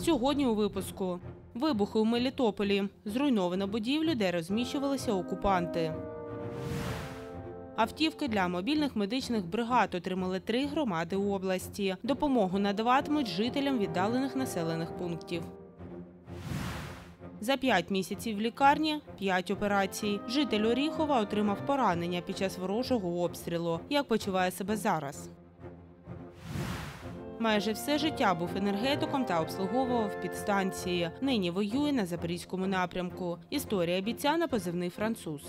Сьогодні у випуску. Вибухи у Мелітополі. Зруйновано будівлю, де розміщувалися окупанти. Автівки для мобільних медичних бригад отримали 3 громади області. Допомогу надаватимуть жителям віддалених населених пунктів. За 5 місяців в лікарні – 5 операцій. Житель Оріхова отримав поранення під час ворожого обстрілу. Як почуває себе зараз? Майже все життя був енергетиком та обслуговував підстанції. Нині воює на Запорізькому напрямку. Історія бійця на позивний «Француз».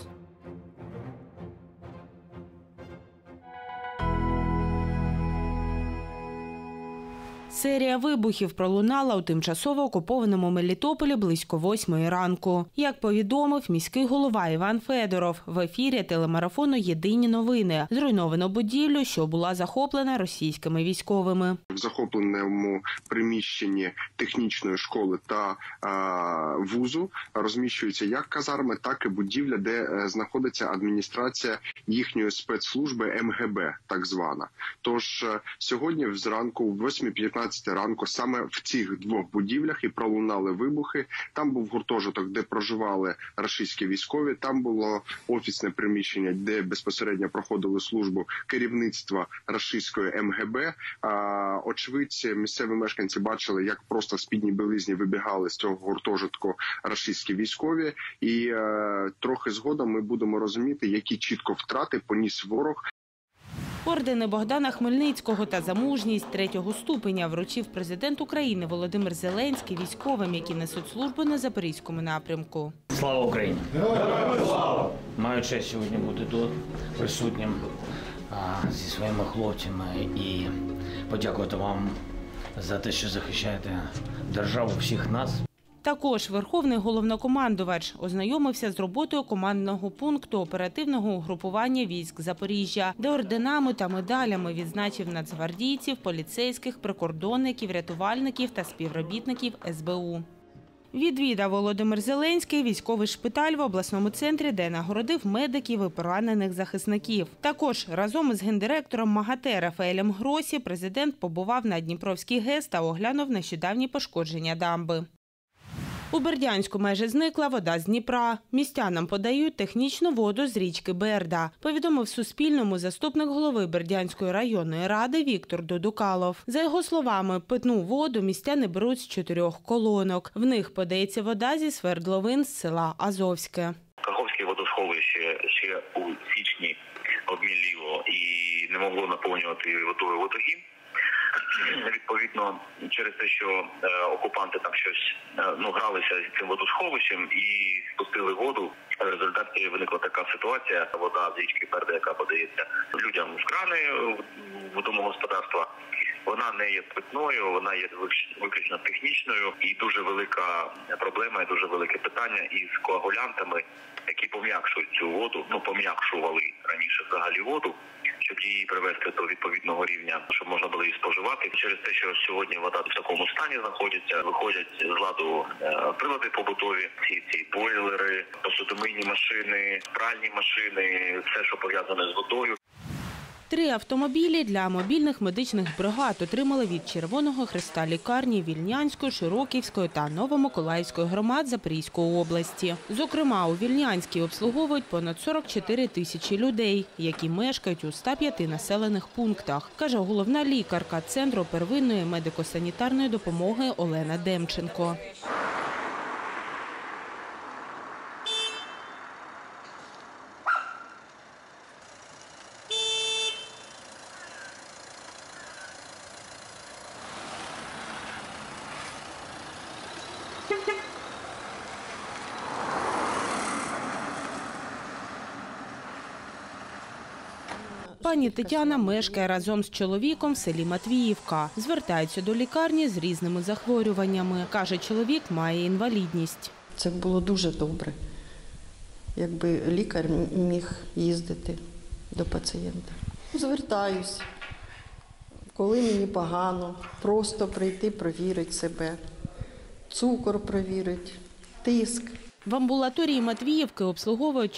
Серія вибухів пролунала у тимчасово окупованому Мелітополі близько 8 ранку. Як повідомив міський голова Іван Федоров в ефірі телемарафону «Єдині новини», зруйновано будівлю, що була захоплена російськими військовими. В захопленому приміщенні технічної школи та вузу розміщуються як казарми, так і будівля, де знаходиться адміністрація їхньої спецслужби МГБ, так звана. Тож сьогодні зранку в 8:15 ранку саме в цих двох будівлях і пролунали вибухи. Там був гуртожиток, де проживали російські військові. Там було офісне приміщення, де безпосередньо проходили службу керівництва російської МГБ. Очевидці, місцеві мешканці бачили, як просто в спідній білизні вибігали з цього гуртожитку російські військові. І трохи згодом ми будемо розуміти, які чітко втрати поніс ворог. Ордени Богдана Хмельницького та за мужність 3-го ступеня вручив президент України Володимир Зеленський військовим, які несуть службу на Запорізькому напрямку. Слава Україні! Слава! Маю честь сьогодні бути тут присутнім зі своїми хлопцями і подякувати вам за те, що захищаєте державу всіх нас. Також Верховний головнокомандувач ознайомився з роботою командного пункту оперативного угрупування військ Запоріжжя, де орденами та медалями відзначив нацгвардійців, поліцейських, прикордонників, рятувальників та співробітників СБУ. Відвідав Володимир Зеленський військовий шпиталь в обласному центрі, де нагородив медиків і поранених захисників. Також разом із гендиректором МАГАТЕ Рафаелем Гросі президент побував на Дніпровський ГЕС та оглянув нещодавні пошкодження дамби. У Бердянську майже зникла вода з Дніпра. Містянам подають технічну воду з річки Берда, повідомив Суспільному заступник голови Бердянської районної ради Віктор Додукалов. За його словами, питну воду містяни беруть з 4 колонок. В них подається вода зі свердловин з села Азовське. Каховське водосховище ще у січні обміліло і не могло наповнювати водою водогін. Відповідно, через те, що окупанти там щось гралися з цим водосховищем і спустили воду, в результаті виникла така ситуація. Вода з річки Берда, яка подається людям з крани в домогосподарства, вона не є питною, вона є виключно технічною. І дуже велика проблема, і дуже велике питання із коагулянтами, які пом'якшують цю воду, пом'якшували раніше взагалі воду, щоб її привести до відповідного рівня, щоб можна було її споживати. Через те, що сьогодні вода в такому стані знаходиться, виходять з ладу прилади побутові, ці бойлери, посудомийні машини, пральні машини, все, що пов'язане з водою. 3 автомобілі для мобільних медичних бригад отримали від Червоного Хреста лікарні Вільнянської, Широківської та Новомиколаївської громад Запорізької області. Зокрема, у Вільнянській обслуговують понад 44 тисячі людей, які мешкають у 105 населених пунктах, каже головна лікарка Центру первинної медико-санітарної допомоги Олена Демченко. Пані Тетяна мешкає разом з чоловіком в селі Матвіївка. Звертається до лікарні з різними захворюваннями. Каже, чоловік має інвалідність. Це було дуже добре, якби лікар міг їздити до пацієнта. Звертаюсь, коли мені погано, просто прийти, провірити себе, цукор провірити, тиск. В амбулаторії Матвіївки обслуговують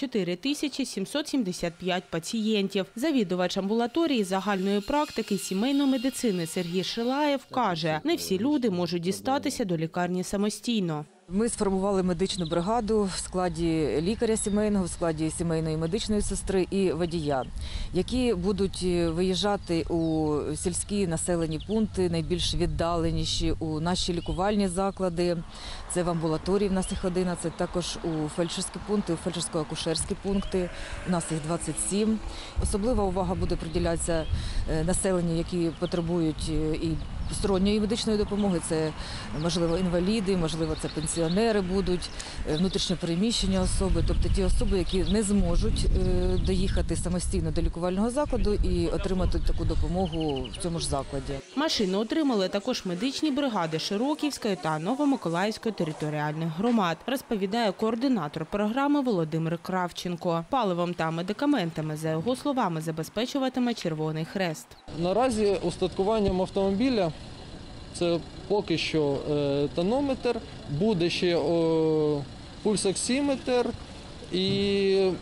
4775 пацієнтів. Завідувач амбулаторії загальної практики сімейної медицини Сергій Шилаєв каже, не всі люди можуть дістатися до лікарні самостійно. Ми сформували медичну бригаду в складі лікаря сімейного, в складі сімейної медичної сестри і водія, які будуть виїжджати у сільські населені пункти, найбільш віддаленіші, у наші лікувальні заклади. Це в амбулаторії, в нас їх 11, також у фельдшерські пункти, у фельдшерсько-акушерські пункти. У нас їх 27. Особлива увага буде приділятися населенню, які потребують і сторонньої медичної допомоги. Це, можливо, інваліди, можливо, це пенсіонери будуть, внутрішньопереміщені особи, тобто ті особи, які не зможуть доїхати самостійно до лікувального закладу і отримати таку допомогу в цьому ж закладі. Машину отримали також медичні бригади Широківської та Новомиколаївської територіальних громад, розповідає координатор програми Володимир Кравченко. Паливом та медикаментами, за його словами, забезпечуватиме Червоний Хрест. Наразі устаткуванням автомобіля це поки що тонометр, буде ще пульсоксиметр і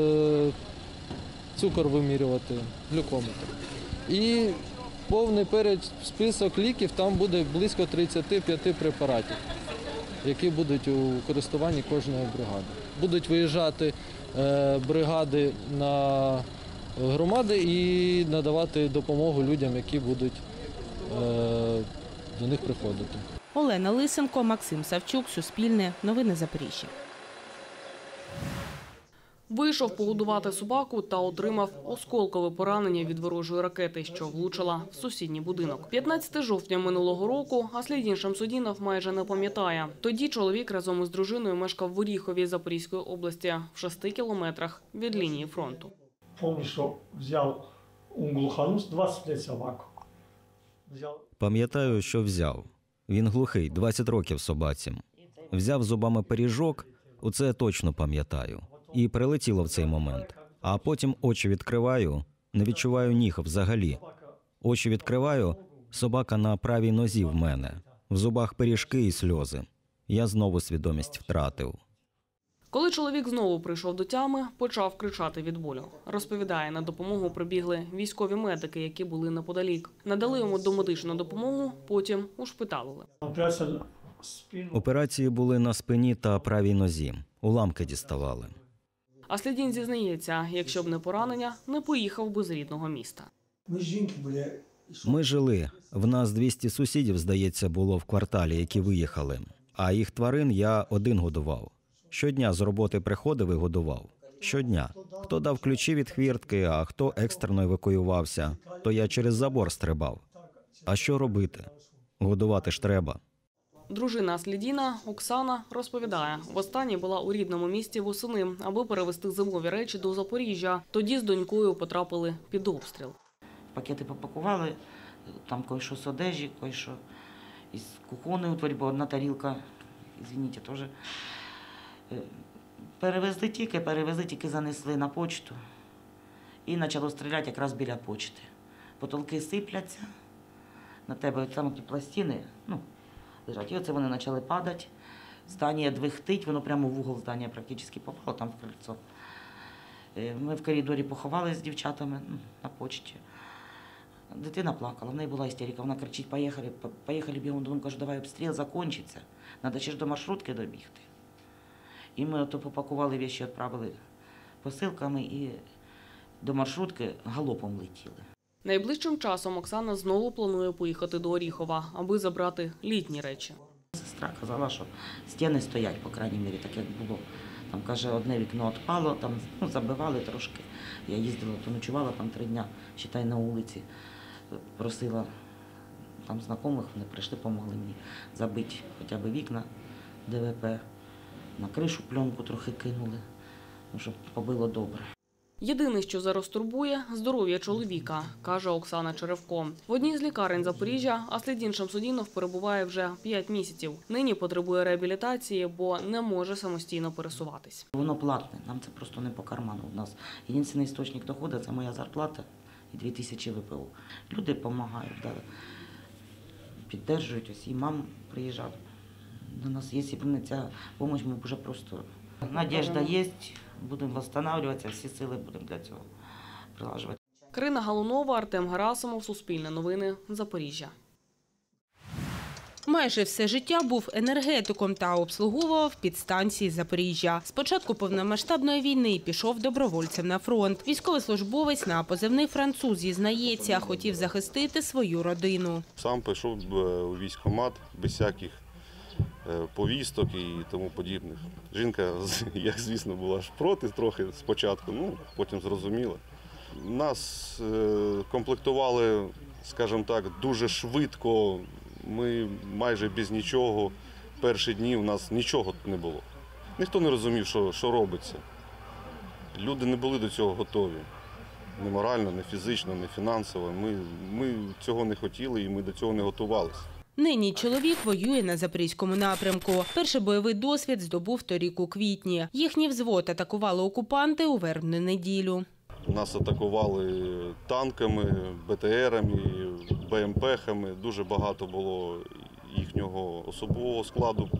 цукор вимірювати, глюкометр. І повний список ліків, там буде близько 35 препаратів, які будуть у користуванні кожної бригади. Будуть виїжджати бригади на громади і надавати допомогу людям, які будуть до них приходити. Олена Лисенко, Максим Савчук, Суспільне, Новини Запоріжжя. Вийшов погодувати собаку та отримав осколкове поранення від ворожої ракети, що влучила в сусідній будинок. 15 жовтня минулого року Аслідін Шамсудінов майже не пам'ятає. Тоді чоловік разом із дружиною мешкав в Оріхові Запорізької області, в 6 кілометрах від лінії фронту. Пам'ятаю, що взяв глухану 20 лет собаку. Пам'ятаю, що взяв. Він глухий, 20 років собаці. Взяв зубами пиріжок, оце точно пам'ятаю. І прилетіло в цей момент. А потім очі відкриваю, не відчуваю ніг взагалі. Очі відкриваю, собака на правій нозі в мене. В зубах пиріжки і сльози. Я знову свідомість втратив. Коли чоловік знову прийшов до тями, почав кричати від болю. Розповідає, на допомогу прибігли військові медики, які були неподалік. Надали йому домедичну допомогу, потім ушпиталили. Операції були на спині та правій нозі. Уламки діставали. Аслідін зізнається, якщо б не поранення, не поїхав би з рідного міста. Ми жили. В нас 200 сусідів, здається, було в кварталі, які виїхали. А їх тварин я один годував. Щодня з роботи приходив і годував. Щодня. Хто дав ключі від хвіртки, а хто екстрено евакуювався, то я через забор стрибав. А що робити? Годувати ж треба. Дружина Аслідіна, Оксана, розповідає, востаннє була у рідному місті восени, аби перевезти зимові речі до Запоріжжя. Тоді з донькою потрапили під обстріл. Пакети попакували, там кое-що з одежі, кое-що із кухонної утварі, бо одна тарілка, извините, теж. Перевезли тільки занесли на почту і почало стріляти якраз біля почти. Потолки сипляться, на тебе там ті пластини, лежать. І оце вони почали падати, здання двихтить, воно прямо в угол здання практично попало, там в крильцо. Ми в коридорі поховали з дівчатами на почті. Дитина плакала, в неї була істерика, вона кричить: поїхали бігом додому, кажу, давай обстріл закінчиться, треба ще ж до маршрутки добігти. І ми ото попакували речі, відправили посилками і до маршрутки галопом летіли. Найближчим часом Оксана знову планує поїхати до Оріхова, аби забрати літні речі. Сестра казала, що стіни стоять, по крайній мірі, так як було. Там, каже, одне вікно відпало, там забивали трошки. Я їздила, поночувала там 3 дні, считай, на вулиці. Просила там знайомих, вони прийшли, допомогли мені забити хоча б вікна ДВП. На кришу пленку трохи кинули, щоб побило добре. Єдине, що зараз турбує – здоров'я чоловіка, каже Оксана Черевко. В одній з лікарень Запоріжжя Аслідін Шамсудінов перебуває вже 5 місяців. Нині потребує реабілітації, бо не може самостійно пересуватись. Воно платне, нам це просто не по карману. У нас єдиний істочник доходу – це моя зарплата і 2000 ВПО. Люди допомагають, підтримують, ось і мама приїжджала. до нас, якщо б не ця допомога, ми б вже просто... Надіжда є, будемо відновлюватися, всі сили будемо для цього прилажувати. Карина Галунова, Артем Герасимов, Суспільне новини, Запоріжжя. Майже все життя був енергетиком та обслуговував підстанції Запоріжжя. З початку повномасштабної війни пішов добровольцем на фронт. Військовослужбовець на позивний «Француз» зізнається, хотів захистити свою родину. Сам пішов у військкомат без всяких повісток і тому подібних. Жінка, як звісно, була ж проти трохи спочатку, потім зрозуміла. Нас комплектували, скажімо так, дуже швидко. Ми майже без нічого. Перші дні у нас нічого не було. Ніхто не розумів, що робиться. Люди не були до цього готові. Ні морально, ні фізично, ні фінансово. Ми цього не хотіли і ми до цього не готувалися. Нині чоловік воює на Запорізькому напрямку. Перший бойовий досвід здобув торік у квітні. Їхній взвод атакували окупанти у Вербну неділю. Нас атакували танками, БТРами, БМП-хами. Дуже багато було їхнього особового складу.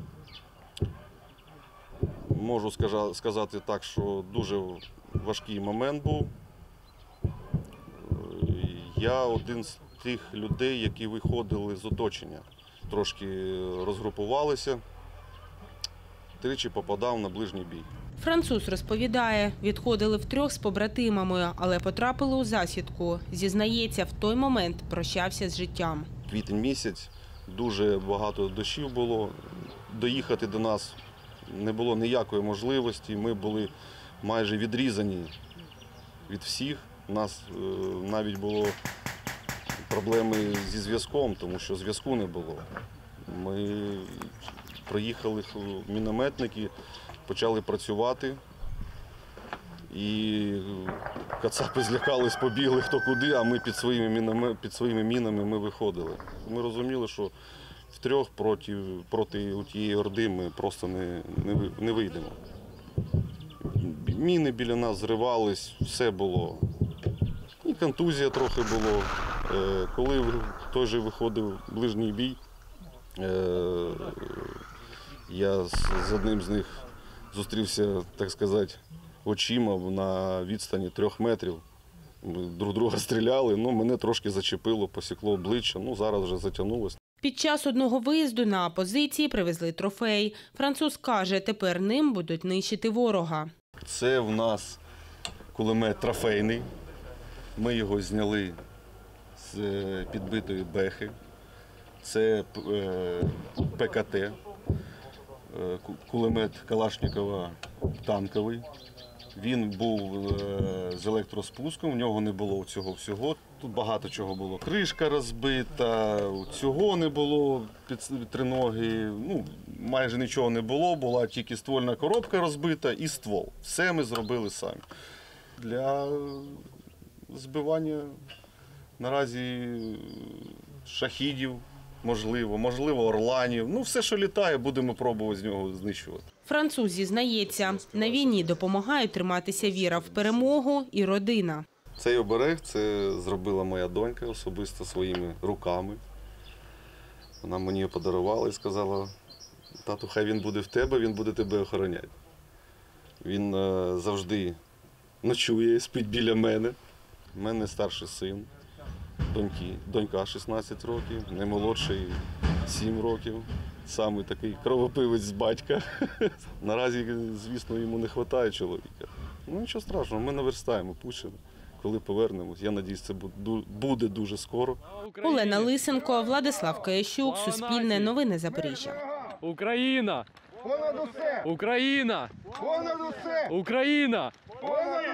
Можу сказати так, що дуже важкий момент був. Я один з тих людей, які виходили з оточення. Трошки розгрупувалися, тричі попадав на ближній бій. Француз розповідає, відходили втрьох з побратимами, але потрапили у засідку. Зізнається, в той момент прощався з життям. Квітень місяць, дуже багато дощів було. Доїхати до нас не було ніякої можливості. Ми були майже відрізані від всіх. У нас навіть було проблеми зі зв'язком, тому що зв'язку не було. Ми приїхали мінометники, почали працювати, і кацапи злякались, побігли хто куди, а ми під своїми мінами ми виходили. Ми розуміли, що втрьох проти тієї орди ми просто не вийдемо. Міни біля нас зривались, все було. І контузія трохи було. Коли той же виходив ближній бій, я з одним з них зустрівся, так сказати, очима на відстані 3 метрів. Ми друг друга стріляли, мене трошки зачепило, посікло обличчя, зараз вже затягнулося. Під час одного виїзду на позиції привезли трофей. Француз каже, тепер ним будуть нищити ворога. Це в нас кулемет трофейний. Ми його зняли з підбитої бехи. Це ПКТ, кулемет Калашникова танковий. Він був з електроспуском, в нього не було цього всього. Тут багато чого було. Кришка розбита, цього не було під триноги, майже нічого не було, була тільки ствольна коробка розбита і ствол. Все ми зробили самі. Для збивання наразі шахідів, можливо, орланів. Все, що літає, будемо пробувати з нього знищувати. Француз зізнається, на війні допомагають триматися віра в перемогу і родина. Цей оберег це зробила моя донька особисто своїми руками. Вона мені його подарувала і сказала, тату, хай він буде в тебе, він буде тебе охороняти. Він завжди ночує, спить біля мене. У мене старший син, донька 16 років, наймолодший 7 років. Саме такий кровопивець з батька. Наразі, звісно, йому не вистачає чоловіка. Нічого страшного, ми наверстаємо, пушимо. Коли повернемось, я сподіваюся, це буде дуже скоро. Олена Лисенко, Владислав Каящук, Суспільне новини Запоріжжя. Україна! Понад усе! Україна! Понад усе! Україна! Понад